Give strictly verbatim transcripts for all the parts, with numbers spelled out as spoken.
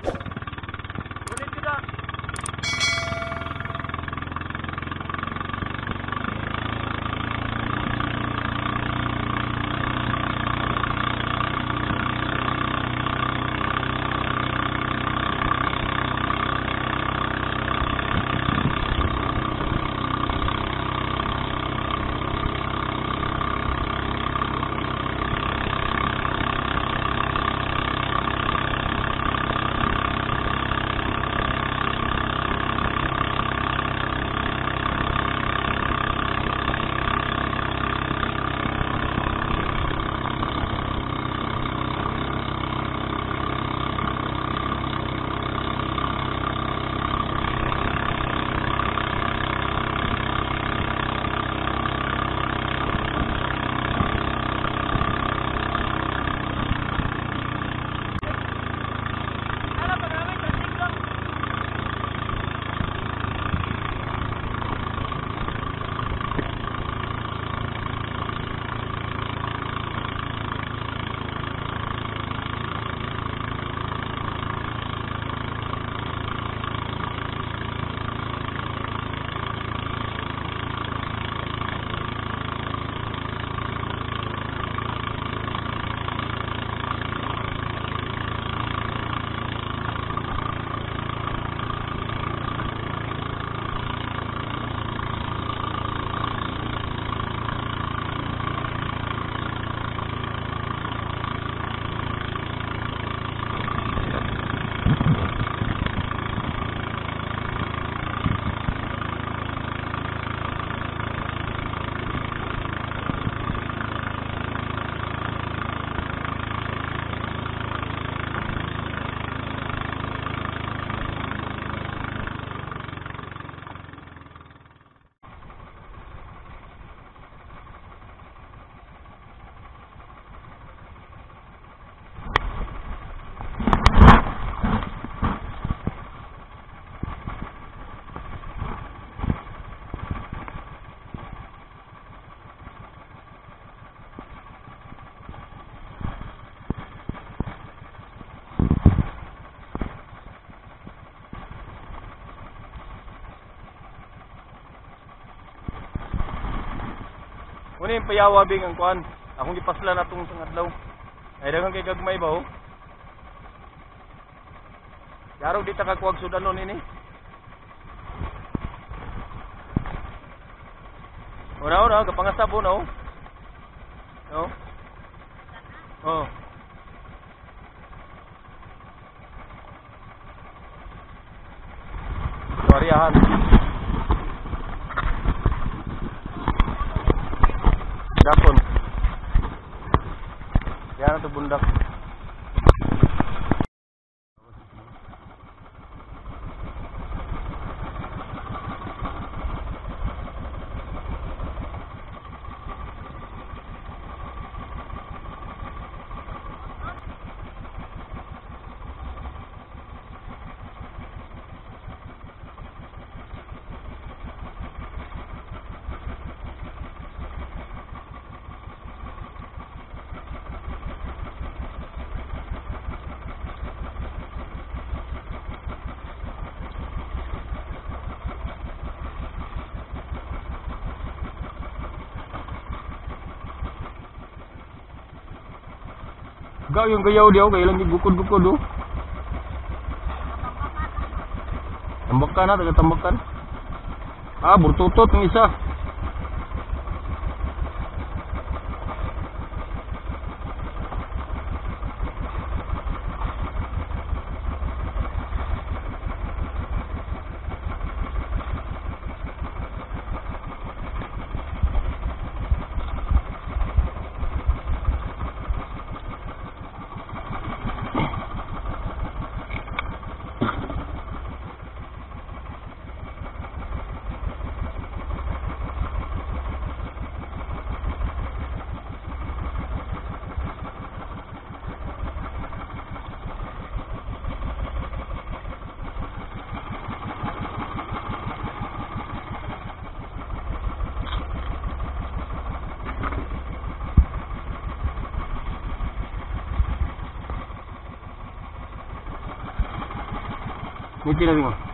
Ulit kita. Muna yung payawa bing ang kuan. Akong gipasla na itong isang adlaw. Ay dagang kay gagmay ba oh? Yarog di ta kakuwag sudanon ini. Una-una, kapangasap po na oh. No? Oh. Wariyahan. Dapon. Yan ito bundak. Gaw yung gayaw diyaw kaya lang gugukod-gukod oh. Tambakan na, taga tambakan. Ah, burtutot ng isa. Ngiti na tingnan.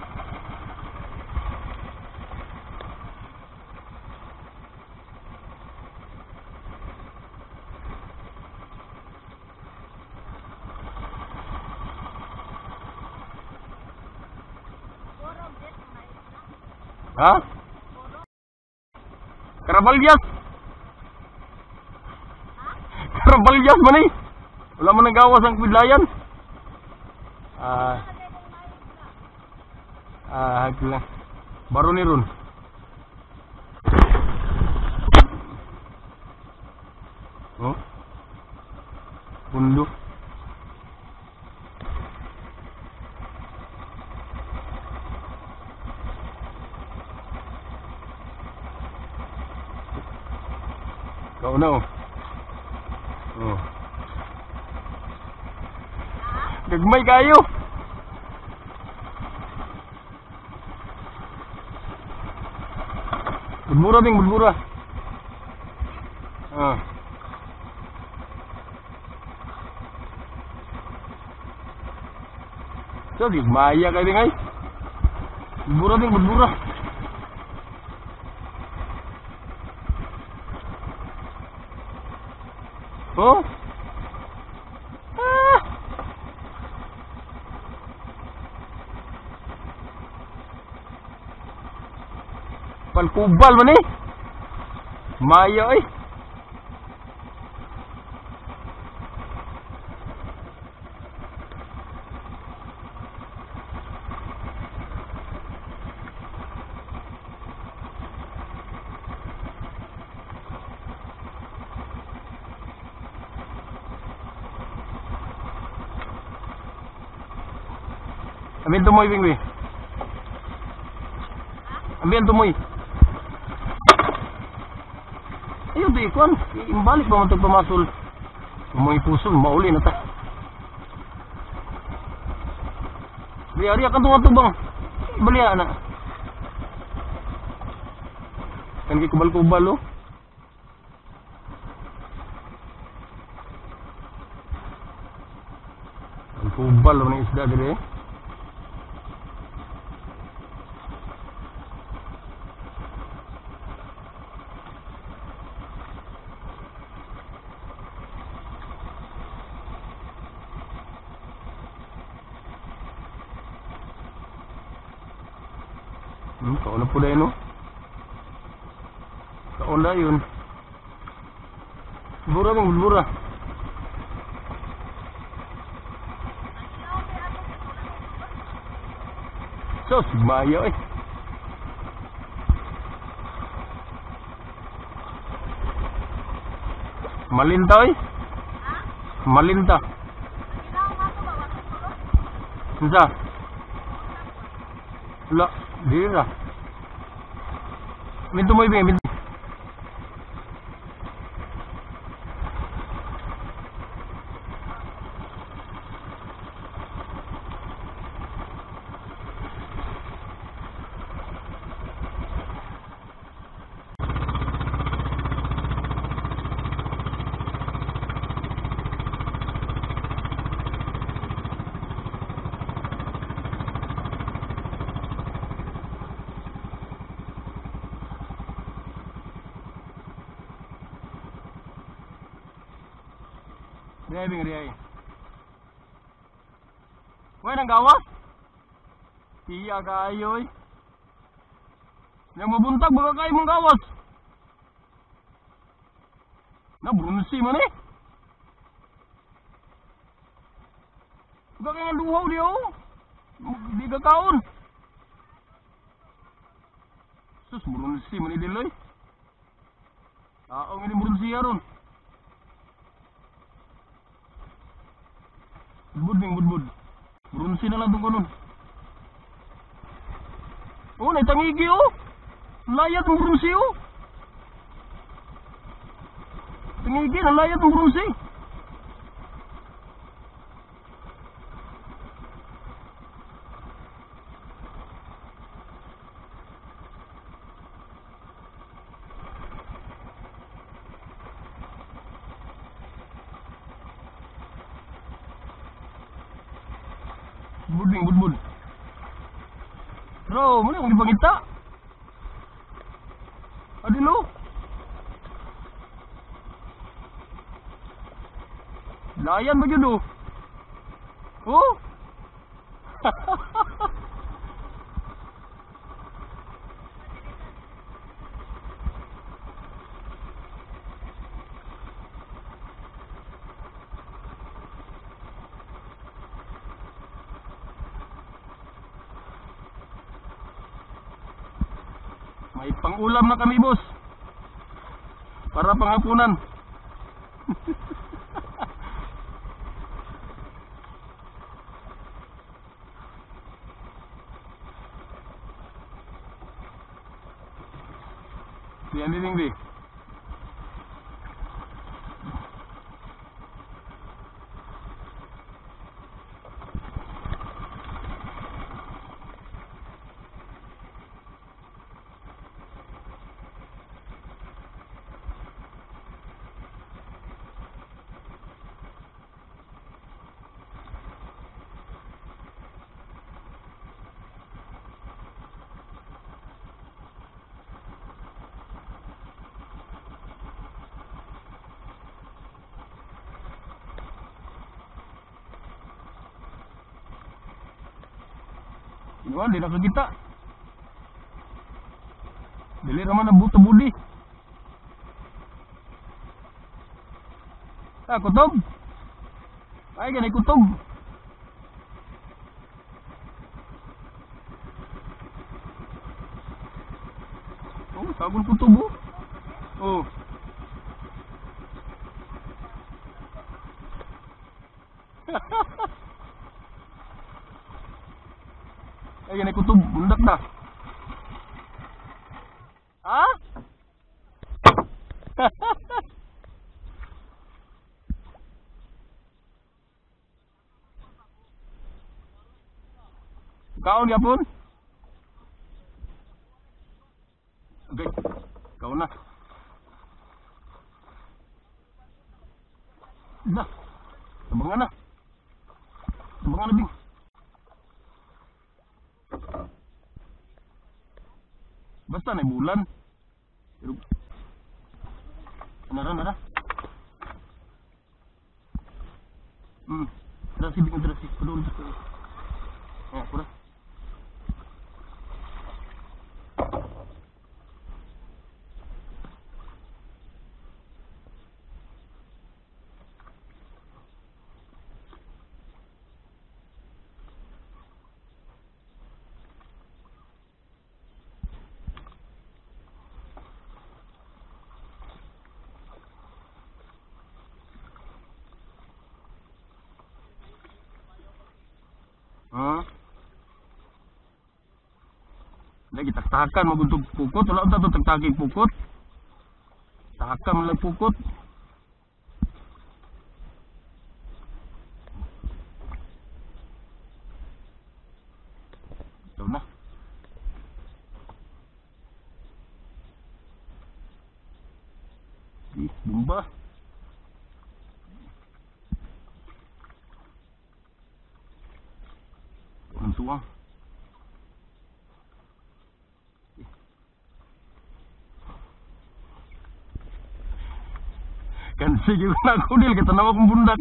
Ha? Karabalyas. Karabalyas man eh. Wala mo nagawas ang pidlayan. Ah. Ah, hagil lang. Baro ni ron. Oh. Pundo. Kau na oh. Oh. Gagmay kayo. Budbura bing, budbura. Ah. So, gagmaya kayo bing ay. Budbura bing, budbura. Oh. Ah. Palkubal man eh. Maya eh. Ambil tumoy bing bing. Ambil tumoy. Ayun di ikon, imbalik ba man tag pamasul. Tumoy pusul mauli na ta. Biari akan tunga tubang. Baliya na. Kan ki kubal-kubal oh. Kubal man isda dire. Hmm, kauna po na yun, no? Kauna yun. Bura mong, bura. So, sigmaya eh. Malinta eh. Malinta. Bisa. Wala. Dili ra. Minto mo ibig, minto. Riyay, riyay. Uy, nang gawas? Iya kayo eh. Yang mabuntag, baka kayo mong gawas. Na, brunsi man eh. Baka kayo nga luhaw di oh. Di ka kaon. Sus, brunsi man eh diloy. Taong ini brunsi yaron. Budbud ning budbud. Brunsi na lang tungkol nun. Oh, naitangigi oh. Layat ng brunsi oh. Tangigi na layat ng brunsi. Budbud ning budbud. Bro, muna kong ipangita. Adilo. Layan ba yun oh? Oh? May pang-ulam na kami, boss. Para panghapunan. Yan din di. Iwan, di nakakita. Dili naman ang buta budi. Ah, kutob. Ay, ganay kutob. Oh, sabon kutob oh. Oh. Ay, ganay kutob. Bundak na. Ha? Kaon ya pun? Okay, kaon na. Na. Tabangan na. Tabangan na bing. Basta na bulan. Pero nara nara. Hmm. Terasi bing terasi. Padul padul. Ya, pura. Ha? Lagi tak-tahakan maguntung pukot. Wala unta to tagtagig pukot. Tahakan lang pukot. Ito na. Di, bumba. Ang tuwang. Kan sige na ako dil kita nawa kong bundak.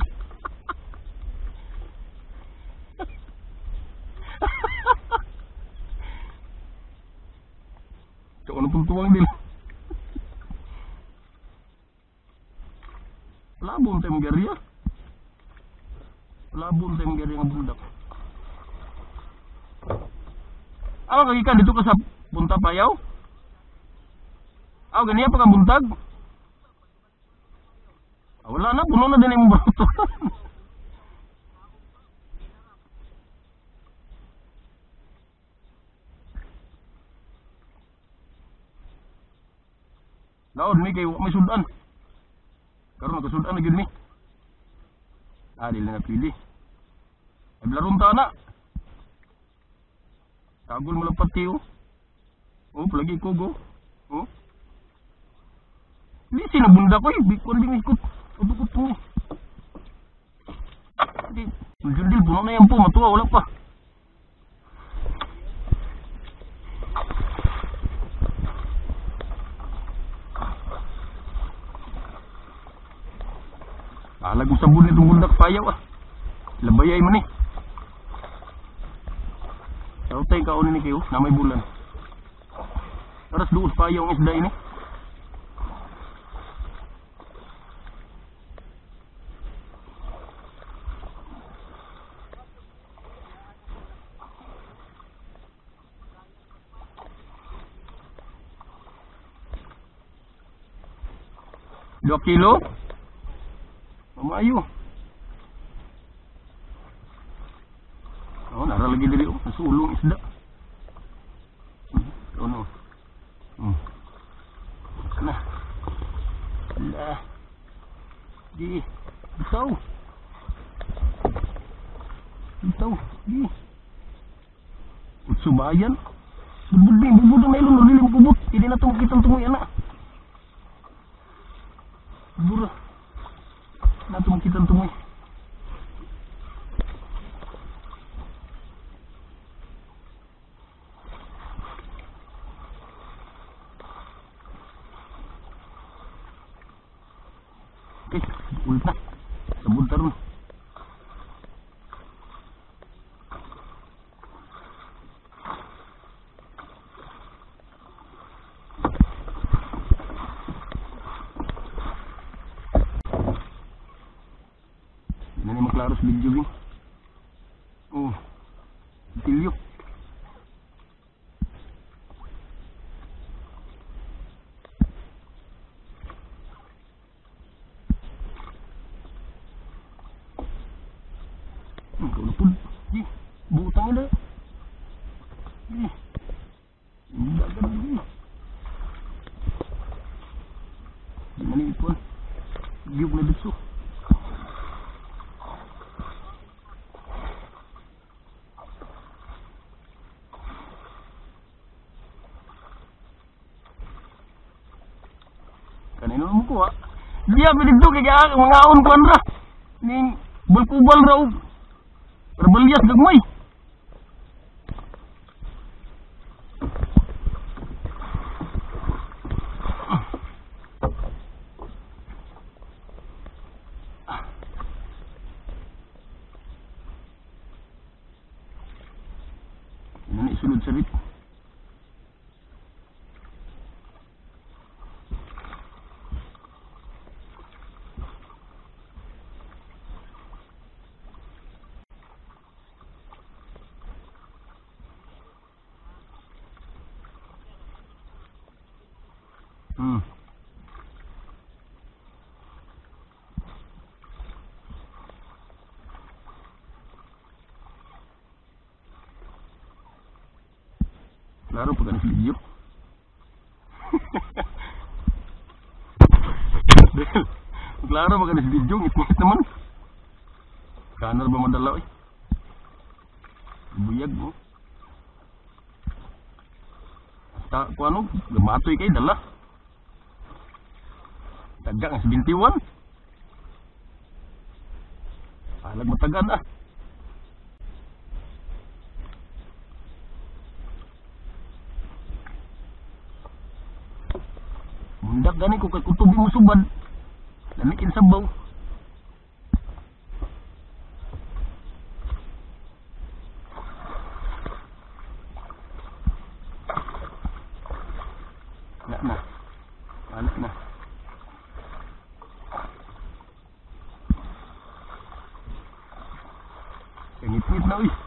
Kau na pong tuwang dil. Labong tayo magariya. Labong tayo magariya ng bundak. Aw, kagikan dito ka sa Punta Payaw? Aw, ganiya pa kang buntag? Ah, wala na, puno na din yung bato. Laon, may kayo, may sudan. Karoon, nagkasudan na yun, mi. Ah, dili na pili. Ay, bilarong ta na. Kagul mo lang pati oh. Oh, palagi ko go. Oh. Hindi sinabunda ko eh. Bikon din ikot. Udukot po. Hindi. Jundil, puno na yan po. Matuwa, wala pa. budak payaw ah. Labayay mo ni. Tautay ka unin ni kayo na may bulan. Aras duos payaw ang isda ini. Dua kilo? Mamayo. Oh, nara lagi diri oh, nasulong isda. Hmm, ano? Hmm. Kana. Lah. Di. Bitaw. Bitaw. Di. Utsubayan. Bubuding, bubuding na ilong lilim kubot. Hindi na itong kitang tumuy anak. Burah. Na itong kitang tumuy. Okay, ulit na. Sabod taron. Ini maklaros video bing. Oh, tilyo. Hmm, kau pun, ji, butang ada. Ji, tidak kan ji. Gimana ni pun, giuk na dito. Kanino mo ko ha? Dia pinito kaya mga aon ko andra. Ning bulkubal raw. Rebelias gagmay. Ini sulod sarit. Hmm. Claro, porque no es video. Claro, porque no es video, ngit-ngit naman. Kanar ba madala, oy? Buyag mo. Hasta, kung ano, gamatoy kayo, dala. Tagak ang seventy-one. Palag matagan ah. Mundak gani ko kay kutubi mo subad. Lamikin sabaw. Na na. Ana na. Ngit-ngit na uy.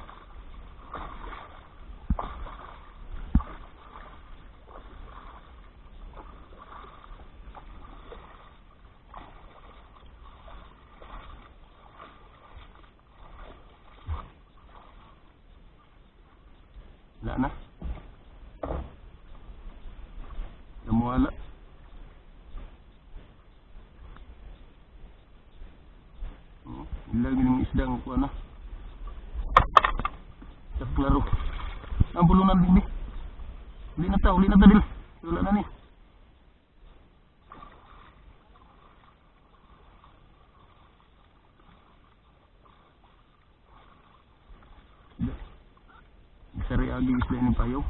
Wala na. Namuwala. Oh, ilagin yung isdang ko na. Klaro. Ang bulunan din. Uli na ta, uli na ta dil. Wala na ni. Sari agi isda ini payaw.